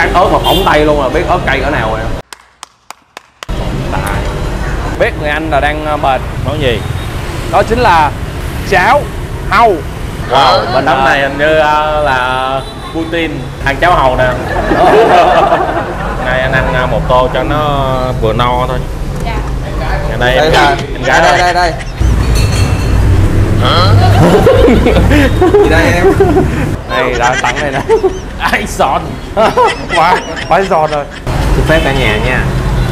cắt ớt mà phỏng tay luôn, là biết ớt cay cỡ nào rồi. Biết người anh là đang mệt. Món gì? Đó chính là cháo hàu. Wow, bên tấm này hình như là Putin ăn cháo hàu nè. Này anh ăn một tô cho nó vừa no thôi. Dạ. Đây Đây là em gái đây. Gì đây em? Đây đã tặng đây nè. ai giòn. Quá giòn rồi. Xin phép cả nhà nha.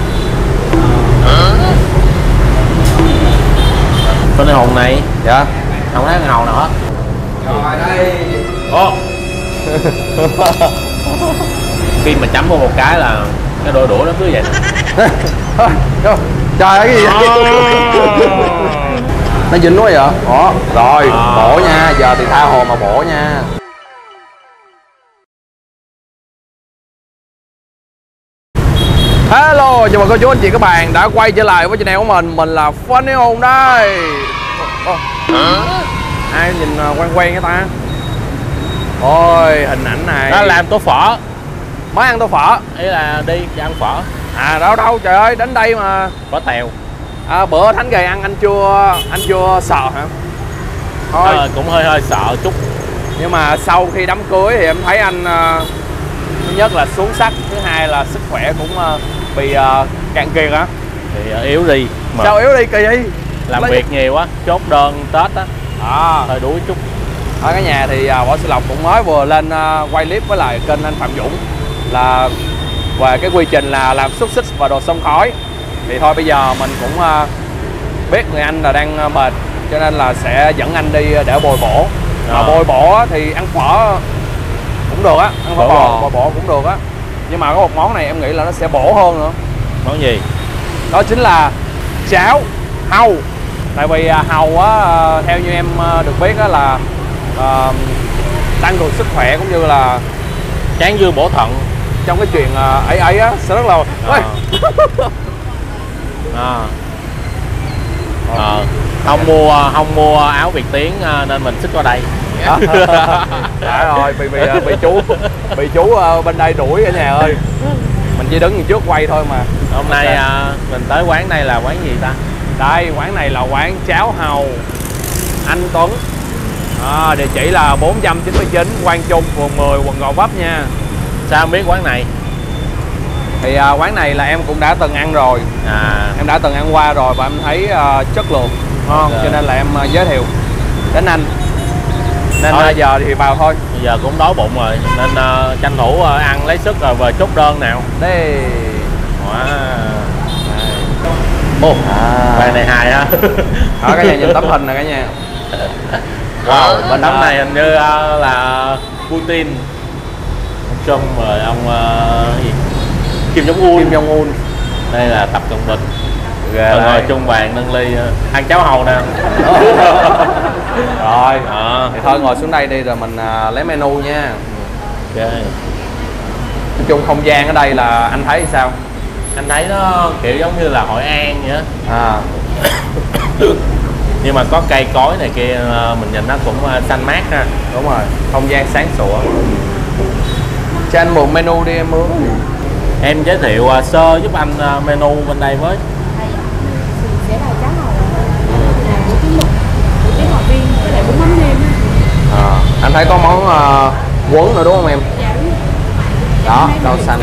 Bên này hồn này. Dạ. Không thấy ăn hàu nào hết. Rồi đây. Ô. Khi mà chấm vô một cái là cái đôi đũa nó cứ vậy. Trời ơi cái gì vậy? Nó dính quá vậy? Đó. Rồi, bổ nha, giờ thì tha hồ mà bổ nha. Hello, chào mừng cô chú anh chị các bạn đã quay trở lại với channel của mình là Funny Hùng đây. Ai nhìn quen quen cái ta? Ôi, hình ảnh này. Nó làm tô phở. Mới ăn tô phở. Ý là đi ăn phở. À đâu trời ơi, đến đây mà. Phở tèo. À, bữa Thánh Gầy ăn anh chưa sợ hả? Thôi. Cũng hơi sợ chút. Nhưng mà sau khi đám cưới thì em thấy anh thứ nhất là xuống sắc, thứ hai là sức khỏe cũng bị cạn kiệt á. Thì yếu đi mà. Sao yếu đi kỳ vậy? Làm việc nhiều quá, chốt đơn Tết á. Hơi đuối chút. Ở cái nhà thì Võ Sư Lộc cũng mới vừa lên quay clip với lại kênh anh Phạm Dũng là về cái quy trình là làm xúc xích và đồ xông khói. Thì thôi bây giờ mình cũng biết người anh là đang mệt, cho nên là sẽ dẫn anh đi để bồi bổ. Mà bồi bổ thì ăn phở cũng được á, ăn phở bò bò cũng được á. Nhưng mà có một món này em nghĩ là nó sẽ bổ hơn nữa. Món gì? Đó chính là cháo hàu. Tại vì hàu á, theo như em được biết á là tăng cường sức khỏe cũng như là Tráng dương bổ thận. trong cái chuyện ấy á sẽ rất là Không mua áo Việt Tiến nên mình xích qua đây. Đã rồi, bị chú bên đây đuổi ở nhà ơi. Mình chỉ đứng trước quay thôi mà. Hôm nay mình tới quán này là quán gì ta? Đây, quán này là quán cháo hàu Anh Tuấn. Địa chỉ là 499 Quang Trung, phường 10, quận Gò Vấp nha. Sao không biết quán này? Thì quán này là em cũng đã từng ăn rồi. Em đã từng ăn qua rồi và em thấy chất lượng ngon, cho nên là em giới thiệu đến anh. Nên giờ thì vào thôi. Bây giờ cũng đói bụng rồi nên tranh thủ ăn lấy sức rồi về chốt đơn nào. Đây. Bài này hài ha. Ở cả nhà nhìn tấm hình nè cả nhà. Wow, bên tấm này hình như là Putin, ông Trump rồi ông gì? Kim Jong Un. Đây là Tập Cận Bình. Ngồi chung bàn nâng ly ăn cháo hàu nè. Rồi. Thì thôi ngồi xuống đây đi rồi mình lấy menu nha. Ok. Nói chung không gian ở đây là anh thấy sao? Anh thấy nó kiểu giống như là Hội An vậy á. Nhưng mà có cây cối này kia mình nhìn nó cũng xanh mát ha. Đúng rồi, không gian sáng sủa. Cho anh mượn menu đi em mướn. Em giới thiệu sơ giúp anh menu bên đây với. Sẽ là cháo hàu là bún trứng mực, bún trứng ngọt viên với lại bún mắm nêm á. Anh thấy có món quấn nữa đúng không em? Dạ đúng rồi. Đó, rau xanh.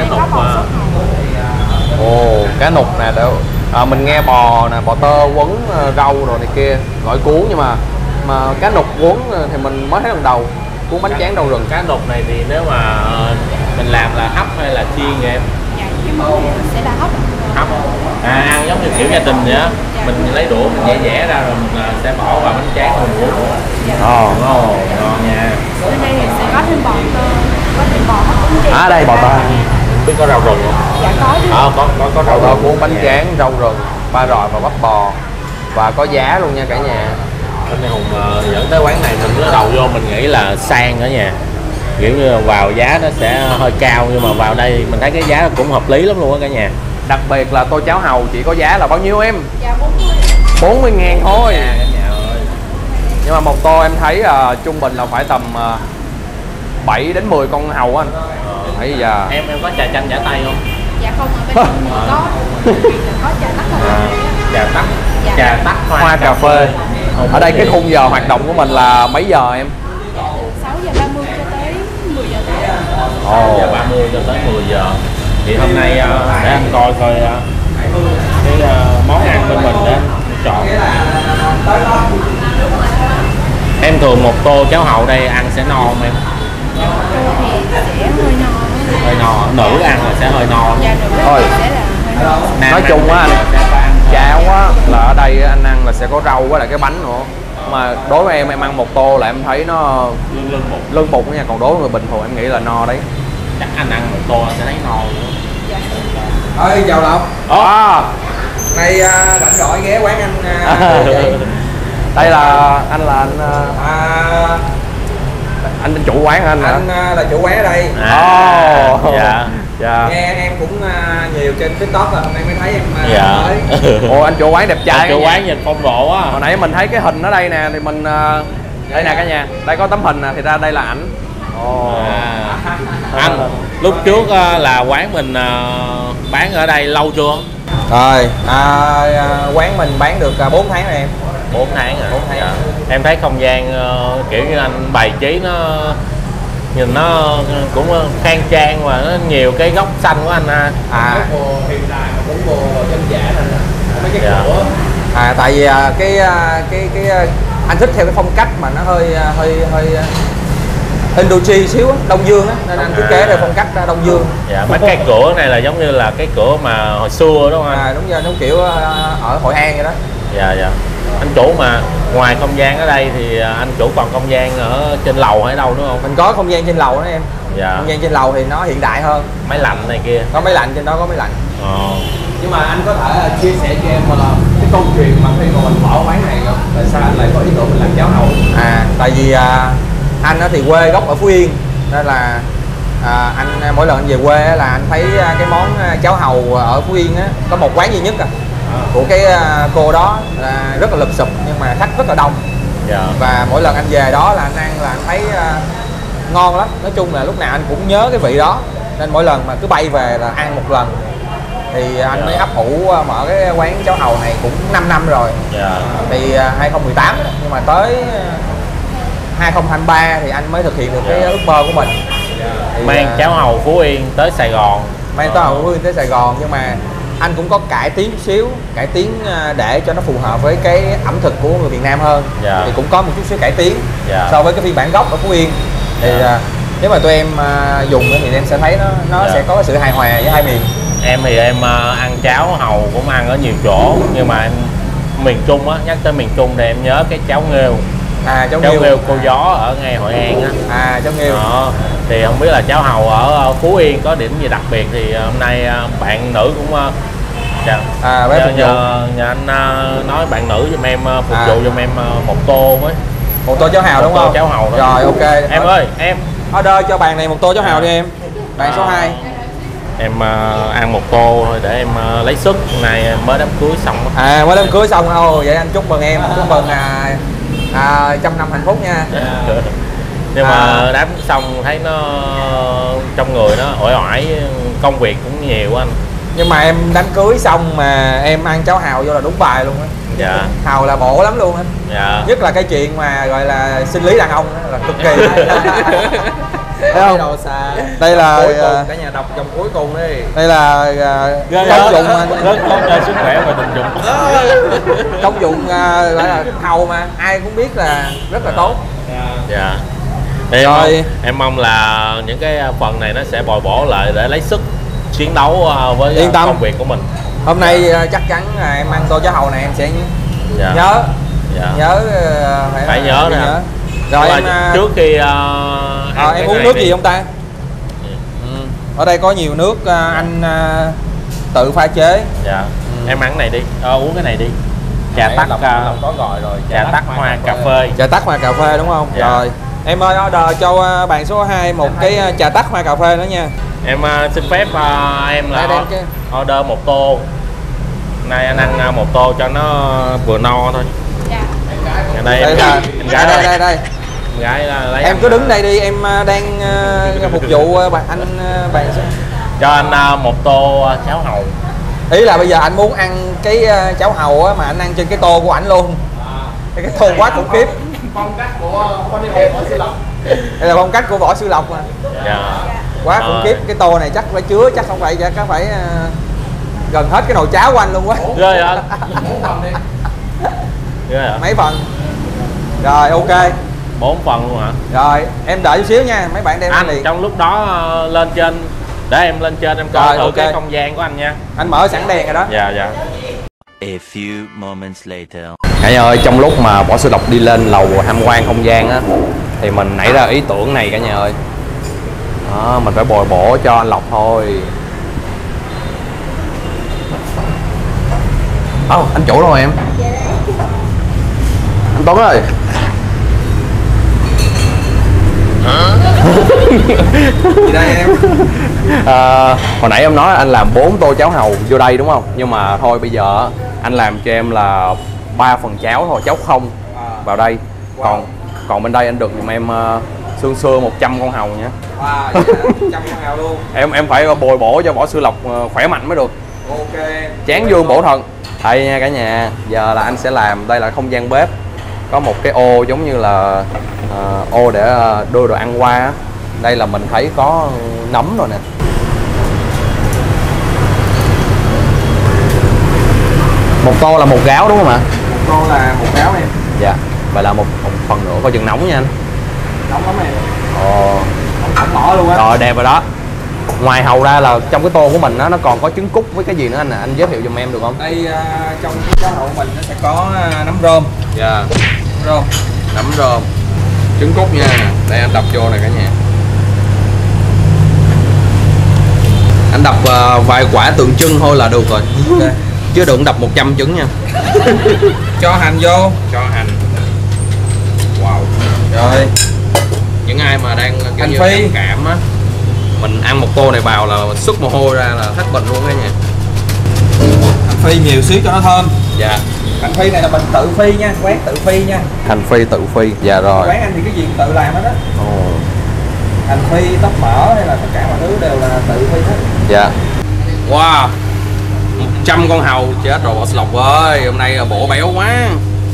Cá nục nè, mình nghe bò nè, bò tơ quấn rau rồi này kia, gọi cuốn, nhưng mà cá nục quấn thì mình mới thấy lần đầu. Cuốn bánh tráng rau rừng. Cá nục này thì nếu mà mình làm là hấp hay là chiên vậy em? Dạ, cái món này sẽ là hấp. Hấp. Ăn giống như kiểu gia đình vậy á. Mình lấy đũa mình vẽ ra rồi mình sẽ bỏ vào bánh tráng rồi mình cuốn. Ngon nha. Bên đây thì sẽ có thêm bò tơ, có thêm bò hấp bún chả. Đây bò tơ. Biết có rau rừng không? Dạ có chứ. Có Rau tơ, cuốn bánh tráng rau rừng, ba rọi và bắp bò, và có giá luôn nha cả nhà. Bên này Hùng dẫn tới quán này mình lúc đầu vô mình nghĩ là sang ở nhà, kiểu như vào giá nó sẽ hơi cao, nhưng mà vào đây mình thấy cái giá cũng hợp lý lắm luôn á cả nhà. Đặc biệt là tô cháo hàu chỉ có giá là bao nhiêu em? Dạ 40.000 thôi. Cả nhà ơi. Nhưng mà một tô em thấy trung bình là phải tầm 7 đến 10 con hàu anh. thấy giờ em có trà chanh giả tay không? Dạ không, ở bên mình có có trà tắc cà phê. Trà tắc, Dạ. trà tắc hoa cà phê. Ở đây cái khung giờ hoạt động của mình là mấy giờ em? Dạ, từ 6:30 cho tới 10 giờ tối. 6:30 cho tới 10 giờ. Thì hôm nay để anh coi cái món ăn bên mình để anh chọn. Em thường một tô cháo hàu đây ăn sẽ no không em? Dạ, cô thì sẽ hơi no. Hơi no, nữ ăn là sẽ hơi no. Dạ, nữ Thôi. thì sẽ là hơi no. Nói chung á anh, cháo á là ở đây anh ăn là sẽ có rau với lại cái bánh nữa. Mà đối với em ăn một tô là em thấy nó lưng bụng nha, còn đối với người bình thường em nghĩ là no đấy. Chắc anh ăn một tô sẽ thấy no nữa. Dạ. Ơi chào Lộc, nay rảnh rỗi ghé quán anh vậy? Đây là anh anh chủ quán hả anh hả? Anh là chủ quán ở đây. Dạ. Dạ. Nghe em cũng nhiều trên TikTok rồi, hôm nay mới thấy em Dạ. tới. Ồ, anh chủ quán đẹp trai. Chủ quán nhìn phong độ á. Hồi nãy mình thấy cái hình ở đây nè thì mình đây nè cả nhà, đây có tấm hình nè thì ra đây là ảnh. Anh lúc trước là quán mình bán ở đây lâu chưa? Rồi, quán mình bán được 4 tháng rồi em. 4 tháng rồi. 4 tháng. Dạ. Em thấy không gian kiểu như anh bày trí nó nhìn nó cũng khang trang và nó nhiều cái góc xanh của anh ha. Hiện đại mà cũng vô chân giả nên là mấy cái Dạ. cửa. Tại vì cái anh thích theo cái phong cách mà nó hơi Indochine xíu á, Đông Dương á, nên anh thiết kế theo phong cách Đông Dương. Dạ, mấy cái cửa này là giống như là cái cửa mà hồi xưa đúng không anh? Đúng rồi, giống kiểu ở Hội An vậy đó. Dạ dạ. Anh chủ mà ngoài không gian ở đây thì anh chủ còn không gian ở trên lầu hay đâu đúng không? Mình có không gian trên lầu đó em. Dạ. Không gian trên lầu thì nó hiện đại hơn. Máy lạnh này kia. Có máy lạnh, trên đó có máy lạnh. Nhưng mà anh có thể chia sẻ cho em cái câu chuyện mà khi mà mình mở quán này không? Tại sao anh lại có ý tưởng mình làm cháo hàu? Tại vì anh thì quê gốc ở Phú Yên nên là anh mỗi lần anh về quê là anh thấy cái món cháo hàu ở Phú Yên á có một quán duy nhất của cái cô đó rất là lụp xụp nhưng mà khách rất là đông. Dạ. Và mỗi lần anh về đó là anh ăn là anh thấy ngon lắm. Nói chung là lúc nào anh cũng nhớ cái vị đó nên mỗi lần mà cứ bay về là ăn một lần thì anh mới ấp ủ mở cái quán cháo hàu này cũng 5 năm rồi. Dạ. Thì 2018 nhưng mà tới 2023 thì anh mới thực hiện được cái ước mơ của mình. Thì, mang cháo hàu Phú Yên tới Sài Gòn. Mang cháo hàu Phú Yên tới Sài Gòn nhưng mà anh cũng có cải tiến chút xíu, cải tiến để cho nó phù hợp với cái ẩm thực của người Việt Nam hơn. Dạ. Thì cũng có một chút xíu cải tiến Dạ. so với cái phiên bản gốc ở Phú Yên. Thì nếu mà tụi em dùng thì em sẽ thấy nó Dạ. sẽ có sự hài hòa với hai miền. Em thì em ăn cháo hàu cũng ăn ở nhiều chỗ nhưng mà em miền Trung á, nhắc tới miền Trung thì em nhớ cái cháo nghêu. Cháo Cháo nghêu nghêu cô gió ở ngay Hội An á. Cháo nghêu. Đó. Thì không biết là cháo hàu ở Phú Yên có điểm gì đặc biệt thì hôm nay bạn nữ cũng nhờ anh nói bạn nữ giùm em phục vụ giùm em một tô với một tô cháo hàu đúng không? Cháo hàu đó. Rồi ok. Em ơi, em order cho bàn này một tô cháo hàu đi em. Bàn số 2. Em ăn một tô thôi để em lấy sức. Hôm nay em mới đám cưới xong. Mới đám cưới xong. Vậy anh chúc mừng em, chúc mừng trăm năm hạnh phúc nha. Nhưng mà đám xong thấy nó trong người nó uể oải, công việc cũng nhiều anh. Nhưng mà em đám cưới xong mà em ăn cháo hàu vô là đúng bài luôn á. Dạ. Hàu là bổ lắm luôn á. Dạ. Nhất là cái chuyện mà gọi là sinh lý đàn ông đó, là cực kỳ. Thấy không? Đây là Cả nhà đọc dòng cuối cùng đi. đây là công dụng rất tốt cho sức khỏe và tình dục. công dụng gọi là hàu mà ai cũng biết là rất là tốt. Dạ. Thì em mong là những cái phần này nó sẽ bồi bổ lại để lấy sức chiến đấu với công việc của mình. Hôm nay chắc chắn là em ăn tô cháo hàu này em sẽ nhớ. Dạ. Nhớ phải nhớ nè. Rồi em trước khi em uống nước gì không ta? Ở đây có nhiều nước anh tự pha chế. Dạ. Em ăn cái này đi, uống cái này đi. Trà tắc có gọi rồi. Trà tắc hoa cà phê. Trà tắc hoa cà phê đúng không? Dạ. Rồi em ơi order cho bàn số 2 một cái trà tắc hoa cà phê nữa nha. Em xin phép em là order một tô. Nay anh ăn một tô cho nó vừa no thôi. Dạ. Đây đây đây. gái lấy Em cứ đứng đây đi, em đang phục vụ anh bạn. cho anh một tô cháo hàu. Ý là bây giờ anh muốn ăn cái cháo hàu á, mà anh ăn trên cái tô của ảnh luôn. Cái tô quá khủng khiếp. Phong cách của Võ Sư Lộc. Đây là phong cách của Võ Sư Lộc mà. Dạ. Quá khủng khiếp. Cái tô này chắc phải chứa, chắc không phải gần hết cái nồi cháo của anh luôn quá. Ghê vậy? 4 phần đi. Ghê vậy? Mấy phần? Rồi ok. 4 phần luôn hả? Rồi em đợi chút xíu nha, mấy bạn đem Anh liền. trong lúc đó lên trên, để em lên trên em coi Rồi, thử ok. cái không gian của anh nha. Anh mở sẵn đèn rồi đó. Dạ dạ. A few moments later. Cả nhà ơi, trong lúc mà Võ Sư Lộc đi lên lầu tham quan không gian á, thì mình nảy ra ý tưởng này cả nhà ơi. Đó, mình phải bồi bổ cho anh Lộc thôi. Anh chủ đâu rồi em? Anh Tuấn ơi. Gì đây em? Hồi nãy em nói anh làm 4 tô cháo hàu vô đây đúng không? Nhưng mà thôi bây giờ anh làm cho em là 3 phần cháo thôi, cháo không vào đây. Còn bên đây anh được giùm em xương xương 100 con hàu nha. Wow, vậy hả? 100 con hàu luôn. Em phải bồi bổ cho Võ Sư Lộc khỏe mạnh mới được. Ok. Chán dương bổ thần. Đây nha cả nhà, giờ là anh sẽ làm, đây là không gian bếp. Có một cái ô giống như là ô để đưa đồ ăn qua. Đây là mình thấy có nấm rồi nè. Một tô là 1 gáo đúng không ạ? Một tô là 1 gáo em. Dạ. Vậy là một phần nữa coi chừng nóng nha anh. Nóng lắm em. Ồ. Không bỏ luôn á. Rồi đẹp rồi đó. Ngoài hàu ra là trong cái tô của mình nó còn có trứng cút với cái gì nữa anh nè, anh giới thiệu giùm em được không? Đây trong cái cháo hàu của mình nó sẽ có nấm rơm. Dạ. Rơm. Nấm rơm. Trứng cút nha. Đây anh đập vô này cả nhà. Anh đập vài quả tượng trưng thôi là được rồi. Okay. Chứ đừng đập 100 trứng nha. Cho hành vô. Cho hành. Wow. Rồi. Những ai mà đang Hành như phi. cảm á, mình ăn một tô này vào là xuất mồ hôi ra là hết bệnh luôn cả nhà. Hành phi nhiều xíu cho nó thơm. Dạ. Hành phi này là mình tự phi nha, quán tự phi nha. Hành phi tự phi. Dạ rồi. Quán anh thì cái gì cũng tự làm hết á. Ồ. Hành phi, tóc mỡ hay là tất cả mọi thứ đều là tự phi hết. Dạ. Wow. 100 con hàu chết rồi Võ Sư Lộc ơi, hôm nay bổ béo quá.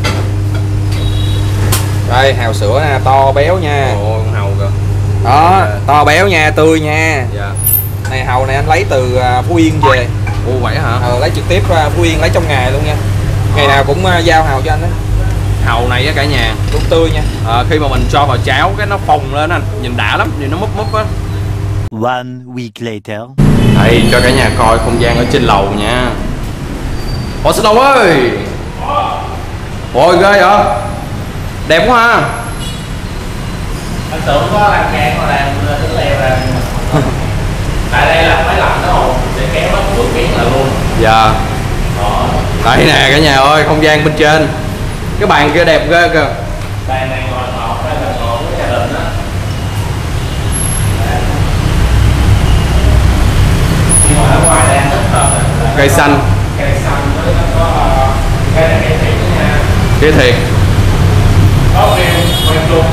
Đây hàu sữa nè, to béo nha. Ồ, con hàu kìa. Đó, to béo nha, tươi nha. Dạ. Này hàu này anh lấy từ Phú Yên về. Ồ vậy hả? Lấy trực tiếp Phú Yên lấy trong ngày luôn nha. Ngày nào cũng giao hàu cho anh đó. Hàu này á cả nhà, Đúng tươi nha. khi mà mình cho vào cháo cái nó phồng lên anh, nhìn đã lắm, nhìn nó múp múp á. One week later. Đây cho cả nhà coi không gian ở trên lầu nha. Võ Sư Lộc ơi. Ôi ghê vậy. Đẹp quá ha. Anh tưởng có lan can mà làm tính leo ra. Tại đây là máy lạnh đó rồi, để kéo nó vượt miếng là luôn. Dạ. Đó. Đây nè cả nhà ơi, không gian bên trên. Cái bàn kia đẹp ghê kìa. Bàn này ngồi ngọt, đây là ngồi với gia đình á. Nhưng mà ở ngoài đang rất là Cây xanh. cây xanh với nó có cây này cây thiệt đó nha. Kia thiệt. Có view quen luôn.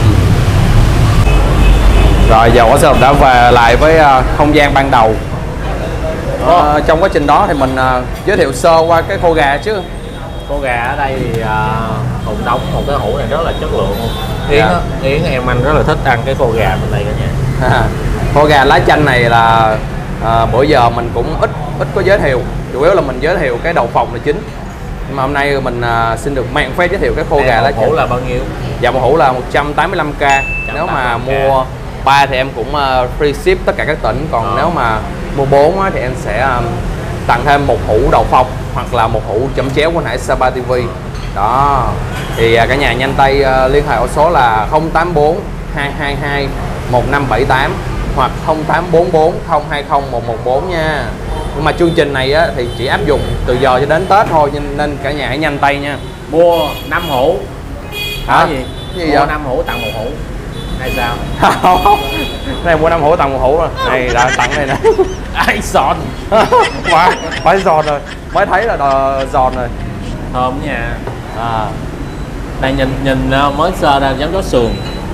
Rồi giờ Võ Sư Lộc đã về lại với không gian ban đầu. Trong quá trình đó thì mình giới thiệu sơ qua cái khô gà chứ. Con gà ở đây thì Hùng đóng một cái hũ này rất là chất lượng luôn. Yến Dạ. á, Yến em anh rất là thích ăn cái khô gà bên đây cả nhà. Khô gà lá chanh này là bữa giờ mình cũng ít có giới thiệu, chủ yếu là mình giới thiệu cái đậu phộng là chính. Nhưng mà hôm nay mình xin được mạng phép giới thiệu cái khô gà lá chanh. Hũ là bao nhiêu? Dạ một hũ là 185k. Nếu mà 185k. mua 3 thì em cũng free ship tất cả các tỉnh. Còn nếu mà mua 4 thì em sẽ tặng thêm một hũ đậu phộng hoặc là một hũ chấm chéo của nãy Sapa TV. Đó. Thì cả nhà nhanh tay liên hệ ở số là 084 222 1578 hoặc 0844 020 114 nha. Nhưng mà chương trình này á, thì chỉ áp dụng từ giờ cho đến Tết thôi, nên cả nhà hãy nhanh tay nha. Mua 5 hũ. Hả? Gì? Gì Mua vậy? 5 hũ tặng 1 hũ. Hay sao? Này mua 5 hũ tặng 1 hũ rồi. Này đã tặng này nè. Ai giòn. Phải giòn rồi. Mới thấy là giòn rồi. Thơm nha. À. Đây nhìn mới sơ ra giống chó sườn.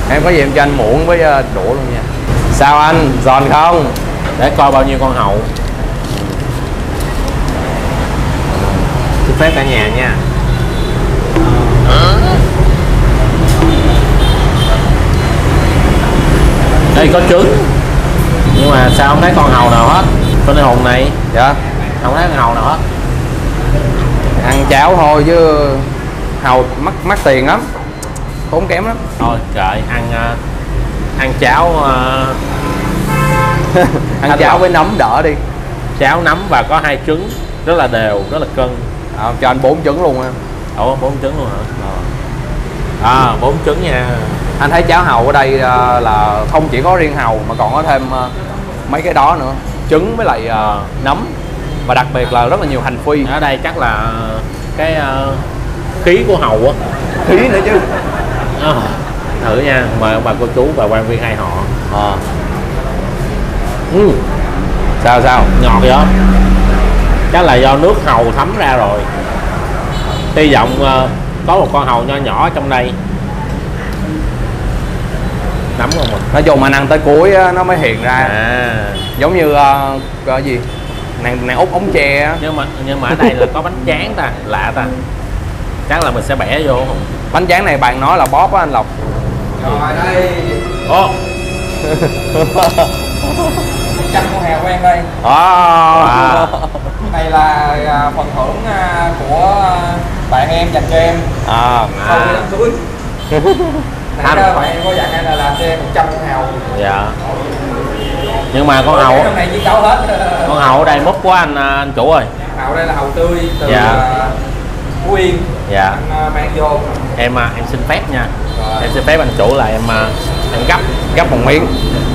Em có gì em cho anh muỗng với đũa luôn nha. Sao anh, giòn không? Để coi bao nhiêu con hàu. Xin phép cả nhà nha. Đây có trứng. Nhưng mà sao không thấy con hàu nào hết? Con này hồn này. Dạ. Không thấy con hàu nào hết. Ăn cháo thôi chứ hàu mắc tiền lắm, tốn kém lắm. Thôi kệ, ăn cháo ăn cháo với nấm đỡ đi. cháo nấm và có 2 trứng rất là đều, rất là cân. Cho anh 4 trứng luôn á. Ủa 4 trứng luôn hả? 4 trứng nha. Anh thấy cháo hàu ở đây là không chỉ có riêng hàu mà còn có thêm mấy cái đó nữa, trứng với lại nấm, và đặc biệt là rất là nhiều hành phi. Ở đây chắc là cái khí của hàu á. Khí nữa chứ. Thử nha, mời ông bà cô chú và quan viên hai họ. Sao Ngọt vậy đó. Chắc là do nước hàu thấm ra rồi. Hy vọng có một con hàu nho nhỏ ở trong đây. Nấm không à? Nói chung mà ăn tới cuối nó mới hiện ra. Giống như cái gì nàng út ống tre á. Nhưng mà ở đây là có bánh tráng ta, lạ ta. Chắc là mình sẽ bẻ vô không? Bánh tráng này bạn nói là bóp á anh Lộc. Rồi đây. Ồ. 100 con heo của em đây. Này là phần thưởng của bạn em dành cho em sau khi đám cưới. Nãy đó bạn em có dặn em là làm cho em 100 con heo. Dạ. Nhưng mà con hàu hôm nay chỉ cáo hết. Con hàu ở đây mốt quá anh chủ ơi. Hàu đây là hàu tươi từ Phú Yên. Dạ. Anh mang vô. Em xin phép nha. Rồi. Em xin phép anh chủ là em gấp một miếng.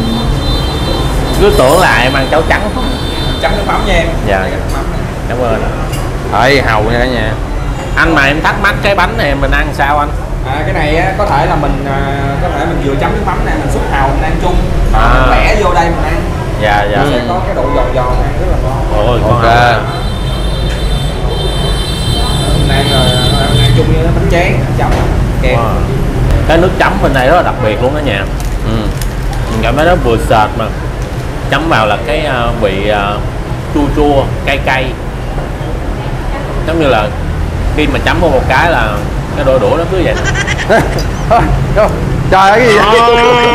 Cứ tưởng là em ăn cháo trắng không? Chấm nước mắm nha em. Dạ. Cảm ơn. Đấy, hàu nha cả nhà. Anh mà em thắc mắc cái bánh này mình ăn sao anh? Cái này á, có thể là mình vừa chấm nước mắm này mình xúc hàu mình ăn chung, mình bẻ vô đây mình ăn. Dạ. Sẽ có cái độ giòn giòn ăn rất là ngon. Ôi, ok. Ăn chung với bánh tráng chấm kèm. Cái nước chấm bên này rất là đặc biệt luôn đó nha. Mình cảm thấy nó vừa sệt mà chấm vào là cái vị chua chua cay cay, giống như là khi mà chấm vô một cái là cái đôi đũa nó cứ vậy. Trời ơi cái gì vậy?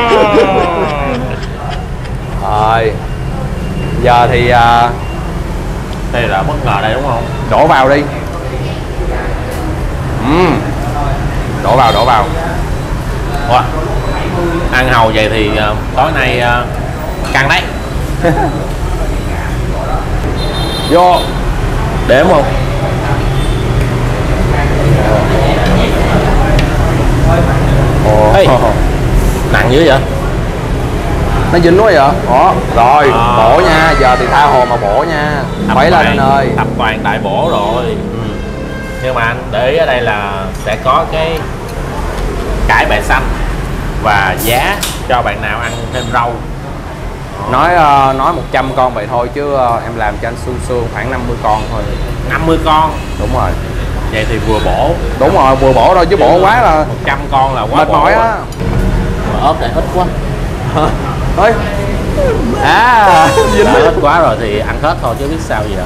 Rồi giờ thì đây là bất ngờ đây đúng không? đổ vào đi. Đổ vào. Wow. Ăn hàu vậy thì tối nay căng đấy. Vô Đếm không? Ê, nặng dữ vậy? nó dính quá vậy. Rồi bổ nha, giờ thì tha hồ mà bổ nha. Phải lên anh ơi. Tập toàn đại bổ rồi. Nhưng mà anh để ý ở đây là sẽ có cái cải bẹ xanh và giá cho bạn nào ăn thêm rau. Nói 100 con vậy thôi chứ em làm cho anh xương khoảng 50 con thôi. 50 con? Đúng rồi. Vậy thì vừa bổ. Đúng rồi, vừa bổ thôi chứ bổ quá là 100 con là quá mệt mỏi á. Ốp này ít quá. Thôi. Dính ít quá rồi thì ăn hết thôi chứ biết sao gì ạ.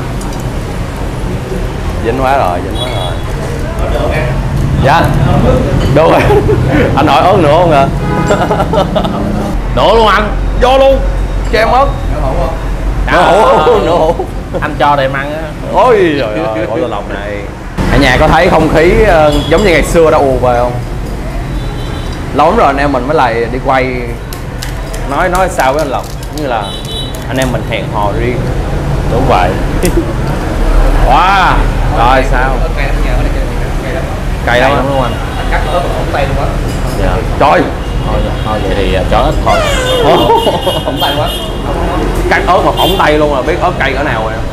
Dính quá rồi. Dạ. Được rồi. Anh hỏi ớt nữa không ạ? Nữa luôn anh. Vô luôn. Cho em ớt. Nữa hủ. Anh cho để em ăn á. Ôi trời ơi, ôi lòng này. Ở nhà có thấy không khí giống như ngày xưa đã ùa về không? Lâu lắm rồi anh em mình mới lại đi quay. Nói sao với anh Lộc, như là anh em mình hẹn hò riêng. Đúng vậy. Wow. Rồi sao? Cay lắm Đúng không anh? Anh cắt ớt ổng tay luôn á. Dạ. Trời. Thôi vậy thì cho ít thôi. Ổng tay quá. Cắt ớt mà phỏng tay luôn là biết ớt cay cỡ nào rồi.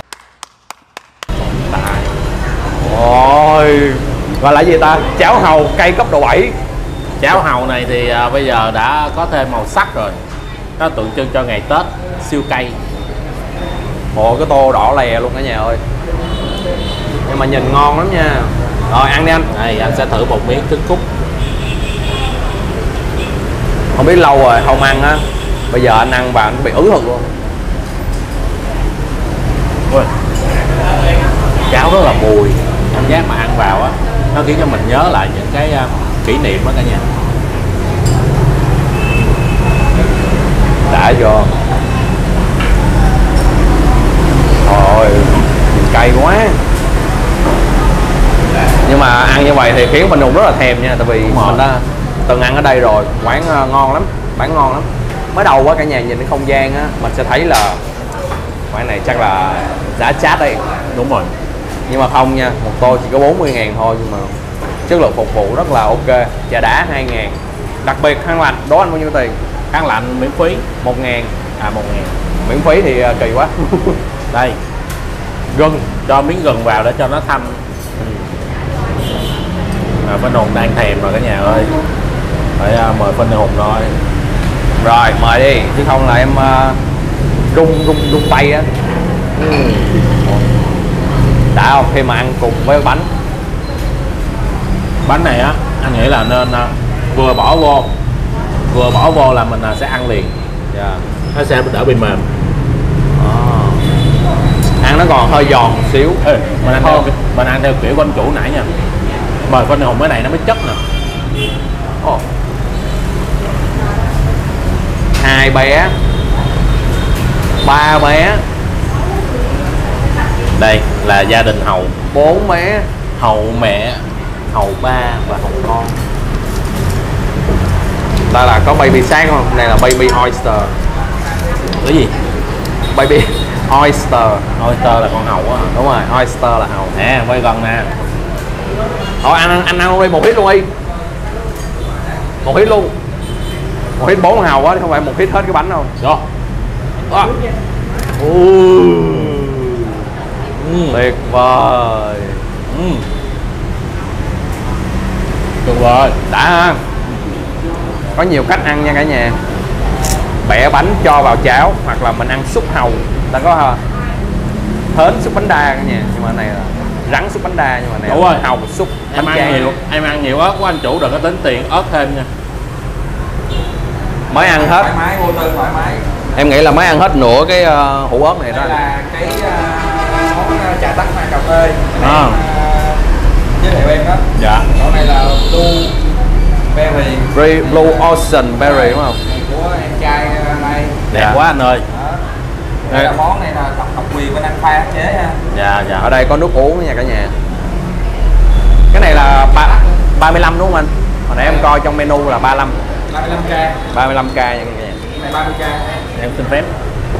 Ôi. Gọi là gì ta? Cháo hàu cay cấp độ 7. Cháo hàu này thì bây giờ đã có thêm màu sắc rồi. Nó tượng trưng cho ngày Tết siêu cay. Ồ, cái tô đỏ lè luôn cả nhà ơi. Nhưng mà nhìn ngon lắm nha. Rồi ăn đi anh. Đây anh sẽ thử một miếng trứng cút. Không biết lâu rồi không ăn á, bây giờ anh ăn và anh bị ứ hực luôn. Ôi, cháo rất là mùi, cảm giác mà ăn vào á nó khiến cho mình nhớ lại những cái kỷ niệm đó cả nhà. Đã vô. Trời cay quá. Nhưng mà ăn như vậy thì khiến mình cũng rất là thèm nha, tại vì mình đã từng ăn ở đây rồi, quán ngon lắm, bán ngon lắm. Mới đầu quá cả nhà nhìn cái không gian á, mình sẽ thấy là quán này chắc là giá chát đây. Đúng rồi. Nhưng mà không nha, một tô chỉ có 40.000 thôi, nhưng mà chất lượng phục vụ rất là ok. Trà đá 2.000. Đặc biệt khăn lạnh, đố anh bao nhiêu tiền? Khăn lạnh miễn phí 1.000. à? 1.000 Miễn phí thì kỳ quá. đây, gừng, cho miếng gừng vào để cho nó thanh. Phân Hùng đang thèm rồi cả nhà ơi, phải mời Phân Hùng thôi. Rồi mời đi, chứ không là em rung tay á. Đã không? Khi mà ăn cùng với bánh. Bánh này á, anh nghĩ là nên vừa bỏ vô là mình sẽ ăn liền. Yeah. Nó sẽ đỡ bị mềm. Ăn nó còn hơi giòn một xíu. Ê, mình ăn theo kiểu của anh chủ nãy nha. Mời Phân Hùng cái này nó mới chất nè. Hai bé, ba bé, đây là gia đình Hầu. 4 bé, Hầu mẹ, Hầu ba và Hầu con. ta là có baby shark không? Này là baby oyster. Cái gì? Baby oyster. Oyster là con hầu á. Đúng rồi, oyster là hầu. Nè, quay gần nè. Thôi anh ăn luôn đi, một hít luôn đi. Một hít luôn. Một hít 4 hàu á, không phải một hít hết cái bánh đâu. Rồi. Tuyệt vời. Được rồi. Đã ha. Có nhiều cách ăn nha cả nhà. Bẻ bánh cho vào cháo, hoặc là mình ăn súp hàu. Ta có hến súp bánh đa cả nhà, nhưng mà này là rắn súp bánh đa, nhưng mà này là hàu súp bánh em ăn nhiều ớt của anh chủ, đừng có tính tiền ớt thêm nha. Mới ăn hết. Thoải mái, vô tư thoải mái. Em nghĩ là mới ăn hết nửa cái hũ ớt này đó. Đây là cái món trà tắc pha cà phê. Giới thiệu em đó. Dạ. Còn này là Blue Blue Ocean Berry đúng không? của em trai đây. Đẹp quá anh ơi. Đây là món này là độc quyền bên anh pha chế ha. Dạ dạ. Ở đây có nước uống nha cả nhà. Cái này là 35 đúng không anh? Hồi nãy em coi trong menu là 35. 35k. 35k nha cả nhà. Này 30k. Em xin phép.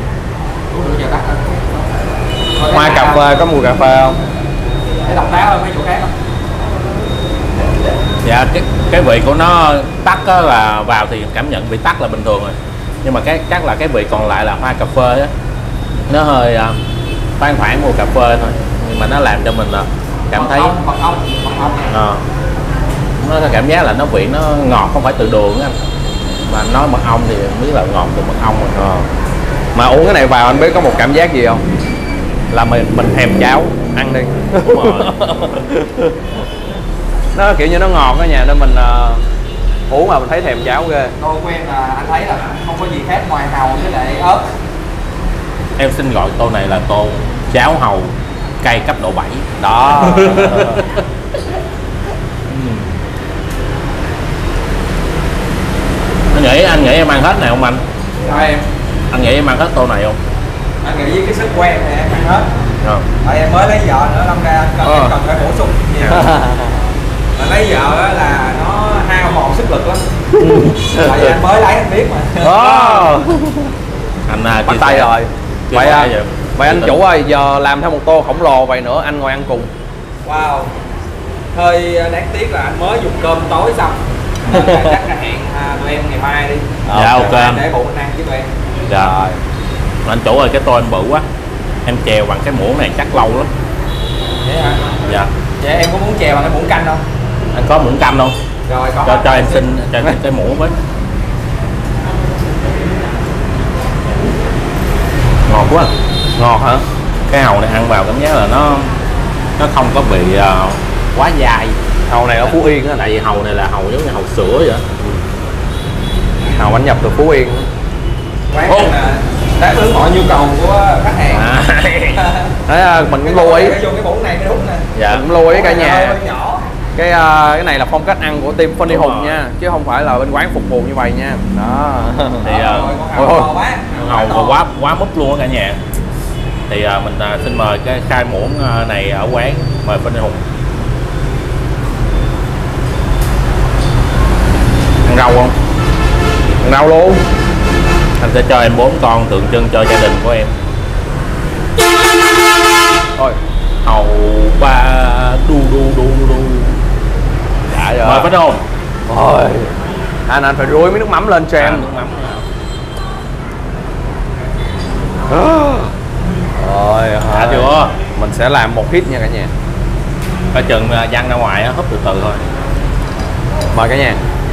Hoa cà phê, có mùi cà phê không? Để độc đáo hơn mấy chỗ khác không? Dạ, cái vị của nó tắc á, là vào thì cảm nhận bị tắc là bình thường rồi. Nhưng mà chắc là cái vị còn lại là hoa cà phê á, nó hơi thoang thoảng mùi cà phê thôi, nhưng mà nó làm cho mình cảm thấy mật ong. Nó cảm giác là nó vị nó ngọt, không phải từ đường anh, mà nói mật ong thì biết là ngọt từ mật ong rồi. Mà uống cái này vào anh biết có một cảm giác gì không? Là mình thèm cháo, ăn đi. Đúng rồi. Nó kiểu như nó ngọt đó nhà, nên mình uống mà mình thấy thèm cháo ghê. Tôi của em là anh thấy là không có gì khác ngoài hàu với lại ớt. Em xin gọi tô này là tô cháo hàu cay cấp độ 7 đó. Anh nghĩ em ăn hết này không anh? Sao em? Anh nghĩ em ăn hết tô này không? Anh nghĩ với cái sức quen này em ăn hết. Tại em mới lấy vợ nữa, đâm ra em cần phải bổ sung nhiều. Mà lấy vợ đó là nó hao mòn sức lực lắm. Tại vì anh mới lấy anh biết mà. Anh bắt tay rồi. Vậy anh chủ ơi, giờ làm thêm một tô khổng lồ vậy nữa, anh ngồi ăn cùng. Wow. Hơi đáng tiếc là anh mới dùng cơm tối xong. Chắc là hẹn tụi em ngày mai đi. Dạ ok anh. Để bụng anh ăn với tụi em. Dạ rồi. Anh chủ ơi, cái tô em bự quá, em chèo bằng cái muỗng này chắc lâu lắm. Vậy hả? Dạ. Vậy em có muốn chèo bằng cái muỗng canh không? Anh có muỗng canh không? Rồi có. Cho em xin cái muỗng với. Ngọt quá. Ngọt hả? Cái hàu này ăn vào cảm giác là nó không có bị quá dai. Hàu này ở Phú Yên á. Tại vì hàu này là hàu giống như hàu sữa vậy. Hào bánh nhập từ Phú Yên. Quán là đáp ứng mọi nhu cầu của khách hàng. Đấy, mình cũng lưu ý. Vô cái muỗng này mới đúng nè. Dạ. Mình cũng lưu ý cả nhà. Nhỏ. Cái này là phong cách ăn của team Funny Đúng Hùng rồi. nha, chứ không phải là bên quán phục vụ như vậy nha. Đó. Thì Ôi, hầu quá múp luôn á cả nhà. Thì mình xin mời cái khai muỗng này ở quán, mời Funny Hùng. Ăn rau không? Ăn rau luôn. Anh sẽ cho em 4 con tượng trưng cho gia đình của em. Thôi, Hầu ba đu. đã rồi. Mời Funny Hùng. Rồi. Anh phải rưới miếng nước mắm lên cho em. Nước mắm. Rồi, Đã chưa? mình sẽ làm một hit nha cả nhà. Coi chừng văng ra ngoài á, húp từ từ thôi. Mời cả nhà.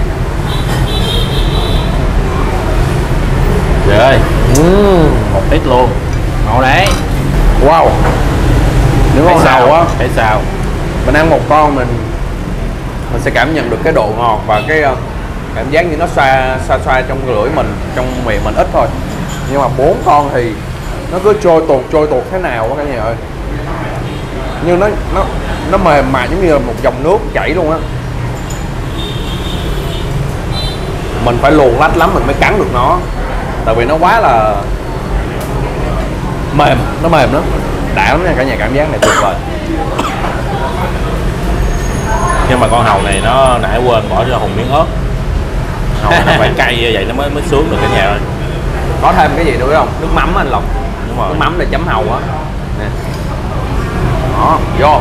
Trời ơi, một ít luôn. Ngon đấy. Wow. Nếu con hàu á, Thấy sao? mình ăn một con mình sẽ cảm nhận được cái độ ngọt và cái cảm giác như nó xoa trong lưỡi mình, trong miệng mình ít thôi. Nhưng mà 4 con thì nó cứ trôi tuột thế nào á cả nhà ơi. Nhưng nó mềm mại giống như là một dòng nước chảy luôn á. Mình phải luồn lách lắm mình mới cắn được nó. Tại vì nó quá là mềm, nó mềm lắm. Đã lắm nha cả nhà, cảm giác này tuyệt vời. Nhưng mà con hàu này nó nãy quên bỏ cho Hùng miếng ớt. Hàu nó phải cay như vậy nó mới sướng được cả nhà ơi. Có thêm cái gì nữa không? Nước mắm anh Lộc. Đúng rồi. Nước mắm để chấm hàu á. Nè. Đó, vô.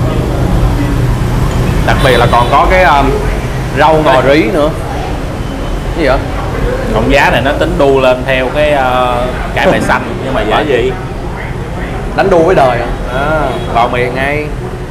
Đặc biệt là còn có cái rau ngò rí nữa. Cái gì vậy? Cộng giá này nó tính đu lên theo cái cải bài xanh, nhưng mà dễ gì? Đánh đu với đời à, vào miệng ngay.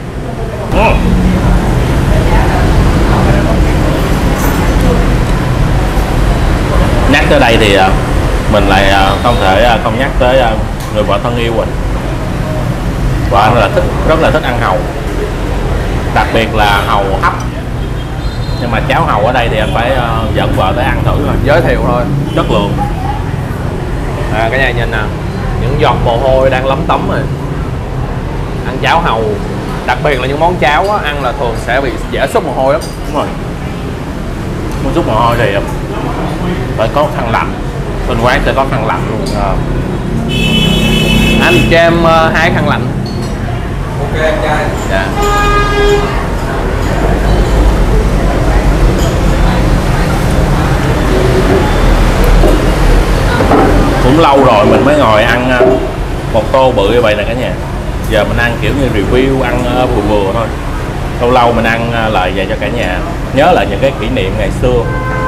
Nhắc tới đây thì mình lại không thể không nhắc tới người vợ thân yêu mình. Vợ anh là rất là thích ăn hàu, đặc biệt là hàu hấp. Nhưng mà cháo hàu ở đây thì anh phải dẫn vợ tới ăn thử thôi. Giới thiệu thôi. Chất lượng. Cả nhà nhìn nè, những giọt mồ hôi đang lấm tấm rồi. Ăn cháo hàu, đặc biệt là những món cháo á, ăn là thường sẽ bị dễ sút mồ hôi lắm. Đúng rồi. Muốn giúp mồ hôi thì phải có khăn lạnh. Bên quán sẽ có khăn lạnh luôn. Anh cho em 2 khăn lạnh. Ok em trai. Dạ. Cũng lâu rồi mình mới ngồi ăn một tô bự như vậy nè cả nhà. Giờ mình ăn kiểu như review, ăn vừa vừa thôi. Lâu lâu mình ăn lại vậy cho cả nhà nhớ lại những cái kỷ niệm ngày xưa.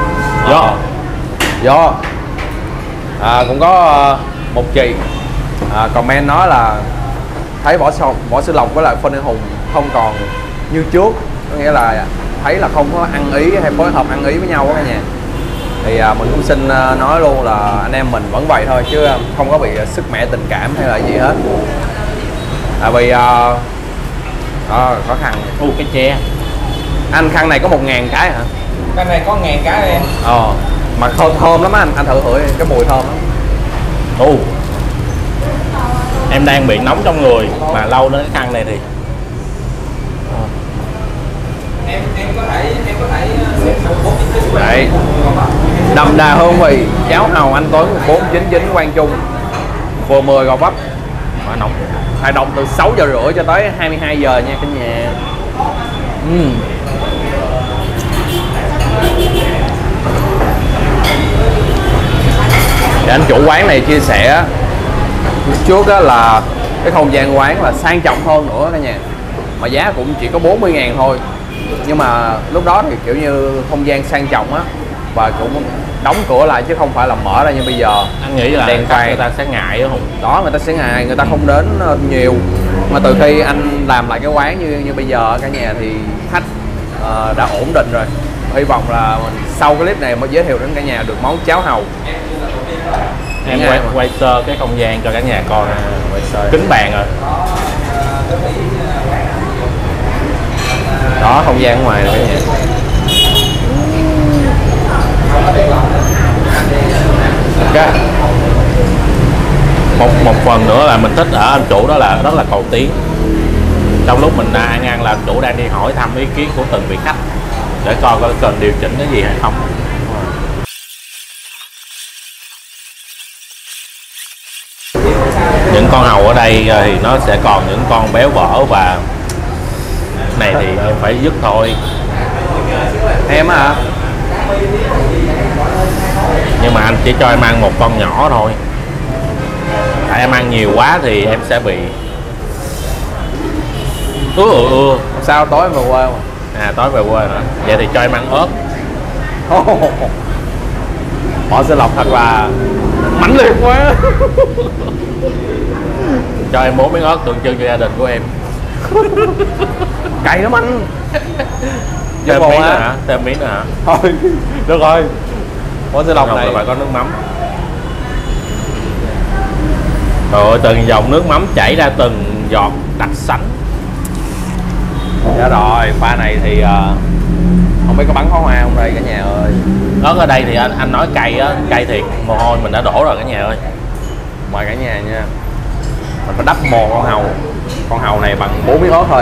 Do cũng có một chị comment nói là thấy Võ Sư Lộc với lại Funny Hùng không còn như trước, có nghĩa là thấy là không có ăn ý hay phối hợp ăn ý với nhau cả nhà. Thì mình cũng xin nói luôn là anh em mình vẫn vậy thôi chứ không có bị sức mẻ tình cảm hay là gì hết. Tại vì khó khăn. Cái tre Anh khăn này có 1000 cái hả? Cái này có 1000 cái em. Mà thơm lắm anh thử cái mùi thơm lắm. Em đang bị nóng trong người mà lâu đến cái khăn này thì Em có thể xếp 499. Đấy, đậm đà hương vị cháo hàu anh Tuấn 499 Quang Trung, phường 10 Gò Vấp. quá nóng. Hoạt động từ 6 giờ rưỡi cho tới 22 giờ nha cả nhà. Để anh chủ quán này chia sẻ lúc trước đó là cái không gian quán là sang trọng hơn nữa cả nhà, mà giá cũng chỉ có 40.000 thôi. Nhưng mà lúc đó thì kiểu như không gian sang trọng á, và cũng đóng cửa lại chứ không phải là mở ra như bây giờ. Anh nghĩ là đèn người ta sẽ ngại đó Hùng. Đó, người ta sẽ ngại, người ta không đến nhiều. Mà từ khi anh làm lại cái quán như bây giờ cả nhà thì khách đã ổn định rồi. Hy vọng là sau cái clip này mới giới thiệu đến cả nhà được món cháo hàu. Em quay sơ cái không gian cho cả nhà coi. Kính bàn rồi. Đó, không gian ở ngoài này cả nhà. Ok. Một phần nữa là mình thích ở anh chủ đó là rất là cầu tiến. Trong lúc mình ăn là anh chủ đang đi hỏi thăm ý kiến của từng vị khách để coi có cần điều chỉnh cái gì hay không. Những con hàu ở đây thì nó sẽ còn những con béo bở, và này thì em phải dứt thôi. Em hả? Nhưng mà anh chỉ cho em ăn một con nhỏ thôi, tại em ăn nhiều quá thì em sẽ bị Sao tối về quê mà? À, tối về quê nữa. Vậy thì cho em ăn ớt. Họ sẽ lọc thật là mãnh liệt quá. Cho em 4 miếng ớt tượng trưng cho gia đình của em. Cay lắm anh. Thêm miếng nữa hả? Thêm miếng nữa hả? Thôi được rồi. Họ sẽ lọc này phải có nước mắm. Trời ơi, từng dòng nước mắm chảy ra từng giọt đặc sánh. Dạ rồi, pha này thì không biết có bắn pháo hoa không đây cả nhà ơi. Ớt ở đây thì anh nói cay á, cay thiệt, mồ hôi mình đã đổ rồi cả nhà ơi. Mời cả nhà nha. Mình phải đắp mồ con hàu. Con hàu này bằng 4 miếng ớt thôi.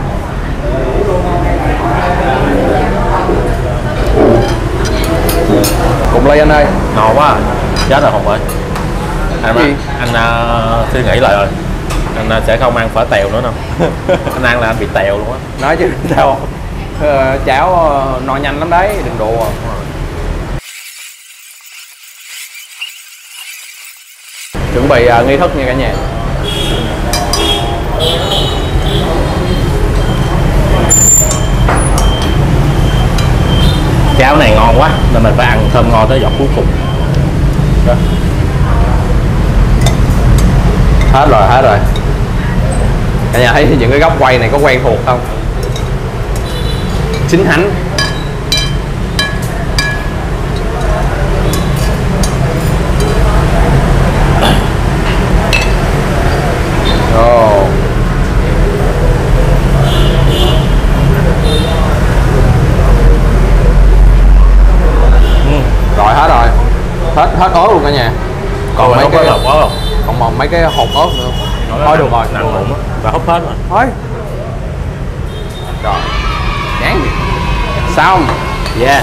Cùng ly anh ơi. Ngon quá. Chết rồi Hùng ơi. Anh suy nghĩ lại rồi. Anh sẽ không ăn phở tèo nữa đâu. Anh ăn là anh bị tèo luôn á. Nói chứ sao cháo no nhanh lắm đấy, đừng đùa. Chuẩn bị nghi thức nha cả nhà. Cháo này ngon quá nên mình phải ăn thơm ngon tới giọt cuối cùng. Rồi. Hết rồi. Cả nhà thấy những cái góc quay này có quen thuộc không? Chính hánh. Rồi hết rồi. Hết ớt luôn cả nhà. Còn mấy cái hộp ớt không? Còn mấy cái hộp ớt nữa. Thôi được rồi, nặng bụng và hút hết rồi. Thôi. Rồi. Chán gì? Xong. Yeah.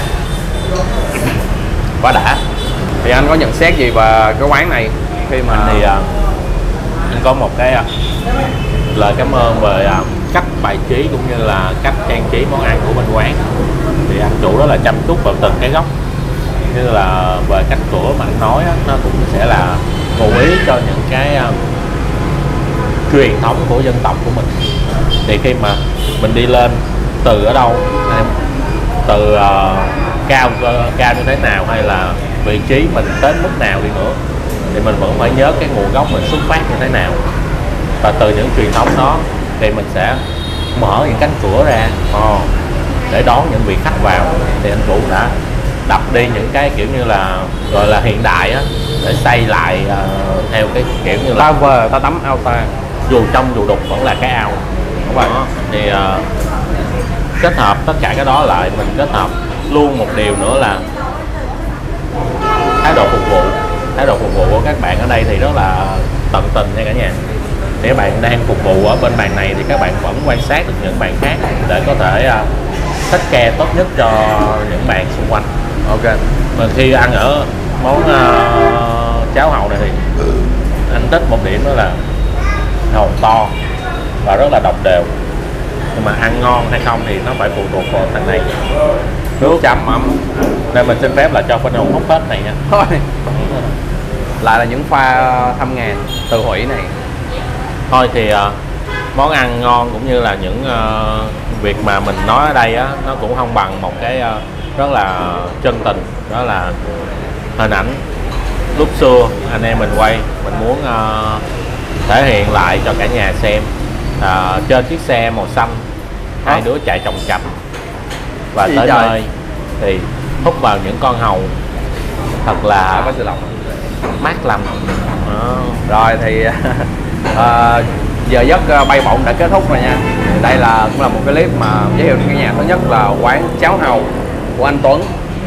Quá đã. Thì anh có nhận xét gì về cái quán này khi mà Anh thì anh có một cái lời cảm ơn về cách bài trí cũng như là cách trang trí món ăn của bên quán. Thì anh chủ đó là chăm chút vào từng cái góc, như là về cách cửa mà anh nói á, nó cũng sẽ là ngụ ý cho những cái truyền thống của dân tộc của mình. Thì khi mà mình đi lên từ ở đâu, từ cao như thế nào, hay là vị trí mình đến mức nào đi nữa, thì mình vẫn phải nhớ cái nguồn gốc mình xuất phát như thế nào. Và từ những truyền thống đó thì mình sẽ mở những cánh cửa ra để đón những vị khách vào. Thì anh chủ đã đập đi những cái kiểu như là gọi là hiện đại á, để xây lại theo cái kiểu như là ta về ta tắm ao ta, dù trong dù đục vẫn là cái ao. Đúng rồi. Thì kết hợp tất cả cái đó lại, mình kết hợp luôn một điều nữa là thái độ phục vụ. Thái độ phục vụ của các bạn ở đây thì rất là tận tình nha cả nhà. Thì các bạn đang phục vụ ở bên bàn này thì các bạn vẫn quan sát được những bàn khác để có thể take care tốt nhất cho những bạn xung quanh. Ok. Mà khi ăn ở món cháo hàu này thì anh thích một điểm đó là hàu to và rất là đồng đều. Nhưng mà ăn ngon hay không thì nó phải phụ thuộc vào thằng này. Nước chấm ấm. Nên mình xin phép là cho Phan Hùng hút hết này nha. Thôi. Lại là những pha thăm ngàn từ Hủy này. Thôi thì món ăn ngon cũng như là những việc mà mình nói ở đây á, nó cũng không bằng một cái rất là chân tình. Đó là hình ảnh lúc xưa anh em mình quay, mình muốn thể hiện lại cho cả nhà xem. Trên chiếc xe màu xanh, hai đứa chạy chồng chập và tới nơi thì hút vào những con hàu thật là có sự lòng mát lành. Rồi thì giờ giấc bay bổng đã kết thúc rồi nha. Đây cũng là một cái clip mà giới thiệu cho cả nhà. Thứ nhất là quán cháo hàu của anh Tuấn.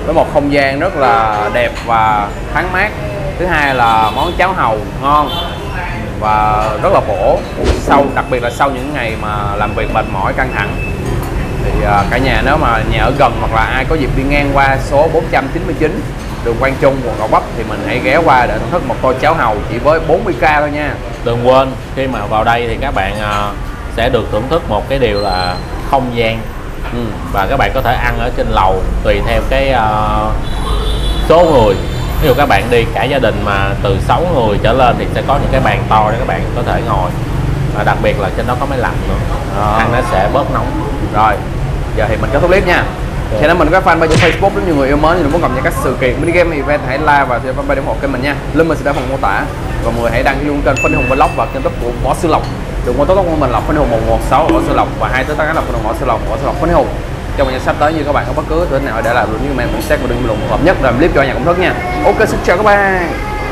với một không gian rất là đẹp và thoáng mát. Thứ hai là món cháo hàu ngon và rất là bổ, đặc biệt là sau những ngày mà làm việc mệt mỏi căng thẳng. Thì cả nhà nếu mà nhà ở gần hoặc là ai có dịp đi ngang qua số 499 đường Quang Trung, quận Gò Vấp thì mình hãy ghé qua để thưởng thức một tô cháo hàu chỉ với 40k thôi nha. Đừng quên khi mà vào đây thì các bạn sẽ được thưởng thức một cái điều là không gian. Và các bạn có thể ăn ở trên lầu tùy theo cái số người. Ví dụ các bạn đi cả gia đình mà từ 6 người trở lên thì sẽ có những cái bàn to để các bạn có thể ngồi. Và đặc biệt là trên đó có máy lạnh nữa, ăn nó sẽ bớt nóng. Rồi, giờ thì mình kết thúc clip nha. Cho nên mình có fanpage trên Facebook rất nhiều người yêu mến, nếu muốn cập nhật các sự kiện mini game event hãy like và theo fanpage ủng hộ kênh mình nha. Link mình sẽ để phần mô tả. Và mọi người hãy đăng ký luôn kênh Phan Hùng Vlog và kênh YouTube của Võ Sư Lộc. Đừng quên TikTok của mình là Phan Hùng 116 Võ Sư Lộc và hai TikTok khác là Phan Hùng Võ Sư Lộc, Võ Sư Lộc Phan Hùng. Trong thời gian sắp tới như các bạn có bất cứ thứ nào để làm được như mình sẽ có đừng luận hợp nhất làm clip cho nhà công thức nha. Ok, xin chào các bạn.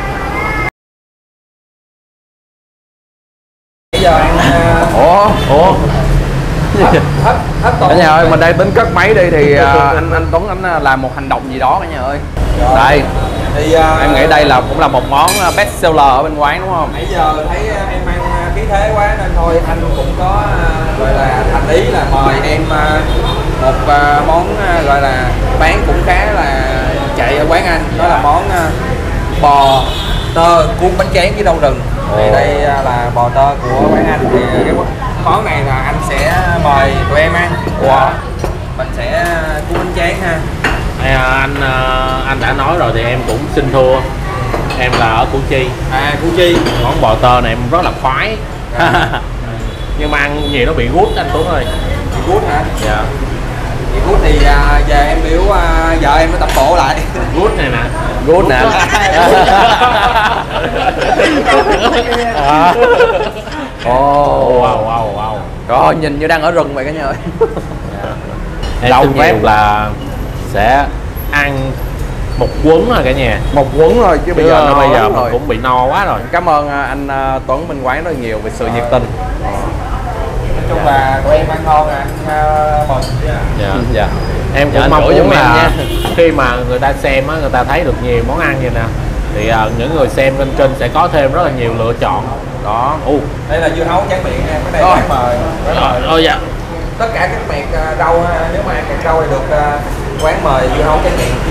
Bây giờ Ủa hết cả nhà ơi, mình đây tính cất máy đi thì anh Tuấn anh làm một hành động gì đó cả nhà ơi. Đây thì em nghĩ đây là cũng là một món best seller ở bên quán đúng không? nãy giờ thấy em ăn khí thế quá nên thôi anh cũng có gọi là thành ý là mời em một món gọi là bán cũng khá là chạy ở quán anh, đó là món bò tơ cuốn bánh tráng với rau rừng. Thì đây là bò tơ của quán anh, thì cái món này là anh sẽ mời tụi em ăn. Mình sẽ cuốn bánh tráng ha. Anh đã nói rồi thì em cũng xin thua. Em là ở Củ Chi. Củ Chi. Món bò tơ này em rất là khoái. Nhưng mà ăn gì nó bị gút anh Tuấn ơi. Bị gút hả? Dạ. Bị gút thì giờ em biểu vợ em nó tập bộ lại. Gút này nè. Good nè. Wow. Rồi nhìn như đang ở rừng vậy cả nhà ơi. Em xin phép là sẽ ăn một quấn rồi cả nhà. Một quấn rồi chứ bây giờ bây giờ mình rồi. cũng bị no quá rồi. Cảm ơn anh Tuấn bên quán rất nhiều về sự nhiệt tình. Nói chung là tụi em ăn ngon anh mừng. Dạ. Em cũng mong muốn là khi mà người ta xem á, người ta thấy được nhiều món ăn như nè thì những người xem bên kênh sẽ có thêm rất là nhiều lựa chọn. Đó. Đây là dưa hấu tráng miệng nha, cái này quán mời. Dạ. Tất cả các mẹt rau, nếu mà ăn kẹt rau thì được quán mời dưa hấu tráng miệng.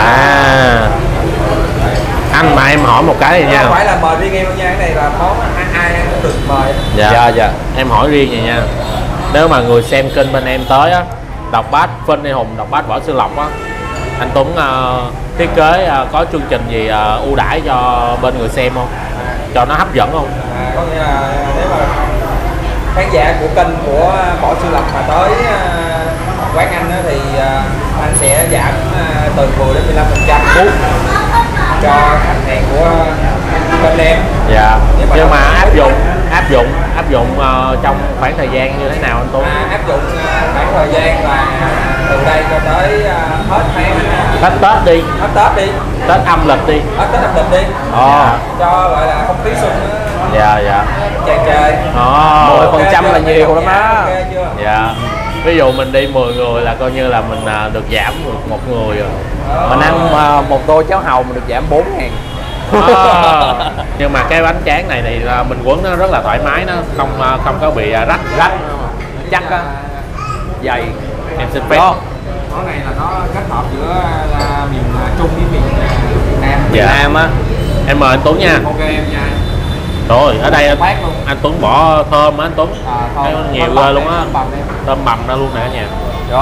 Anh mà em hỏi một cái này nha. Không phải là mời riêng em đâu nha, cái này là món ai ăn cũng được mời. Dạ. Em hỏi riêng vậy nha. Nếu mà người xem kênh bên em tới á, đọc bát Phan Hùng, đọc bát Võ Sư Lộc á, anh Tuấn thiết kế có chương trình gì ưu đãi cho bên người xem không? Cho nó hấp dẫn không? Có nghĩa là nếu mà khán giả của kênh của Võ Sư Lộc mà tới quán anh thì anh sẽ giảm từ 10 đến 15% cho khách hàng của kênh em. Dạ. Nhưng mà áp dụng trong khoảng thời gian như thế nào anh Tuấn? Áp dụng khoảng thời gian là từ đây cho tới hết tháng. Hết Tết đi. Hết Tết đi. Tết âm lịch đi. Hết Tết âm lịch đi. Cho gọi là không khí xuân. Dạ. Chơi. 10% là nhiều lắm á. Dạ. Ví dụ mình đi 10 người là coi như là mình được giảm một người rồi. Mình ăn một tô cháo hàu mình được giảm 4.000. Nhưng mà cái bánh tráng này thì mình quấn nó rất là thoải mái, nó không có bị rách chắc á, dày. Em xin phép. Món này là nó kết hợp giữa miền Trung với miền Việt Nam. Việt Nam á. Em mời anh Tuấn nha. Ok em nha. Rồi ở đây anh Tuấn bỏ thơm á anh Tuấn. Nhiều ghê luôn á. Thơm bằm ra luôn nè cả nhà.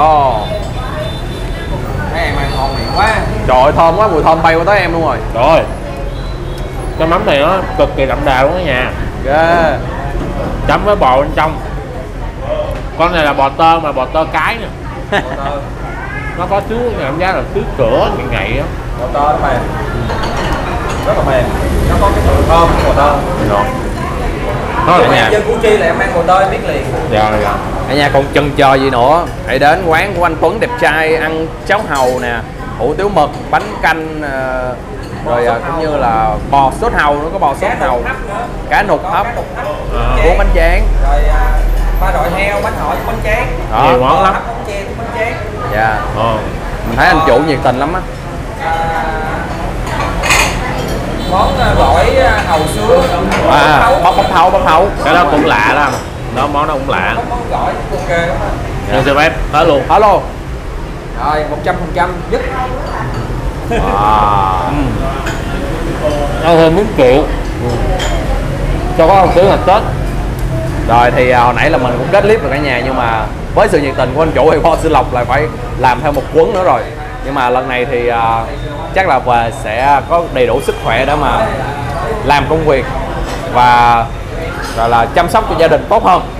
Thấy em ăn ngon miệng quá. Trời ơi, thơm quá, mùi thơm bay qua tới em luôn rồi. Rồi. Cái mắm này nó cực kỳ đậm đà luôn đó nha. Chấm với bò bên trong. Con này là bò tơ mà bò tơ cái nè. Nó có xứ cảm giác là xứ cửa ngậy á. Bò tơ nó mềm. Rất là mềm. Nó có cái mùi thơm của bò tơ. Rồi. Đó là nhà. Dân Củ Chi là em ăn bò tơ em biết liền. Dạ. Cả nhà còn chần chờ gì nữa, hãy đến quán của anh Tuấn đẹp trai ăn cháo hàu nè, hủ tiếu mực, bánh canh, rồi cũng như là bò sốt hàu, nó có bò sốt hàu, cá nục hấp, cuốn bánh tráng, rồi ba rọi heo, bánh hỏi, bánh tráng. Nhiều món lắm. Dạ. Mình thấy anh chủ nhiệt tình lắm á. Món gỏi hàu sứa, Bắp hấu. Cái đó cũng lạ đó. Đó, món đó cũng lạ. món gỏi ok lắm. Nhân sư bếp tới luôn. Alo. Rồi 100% dứt. Ăn thêm miếng rượu cho có không sướng là Tết. Rồi thì hồi nãy là mình cũng kết clip rồi cả nhà, nhưng mà với sự nhiệt tình của anh chủ thì kho Sư Lộc lại phải làm thêm một cuốn nữa rồi. Nhưng mà lần này thì chắc là về sẽ có đầy đủ sức khỏe để mà làm công việc và gọi là chăm sóc cho gia đình tốt hơn.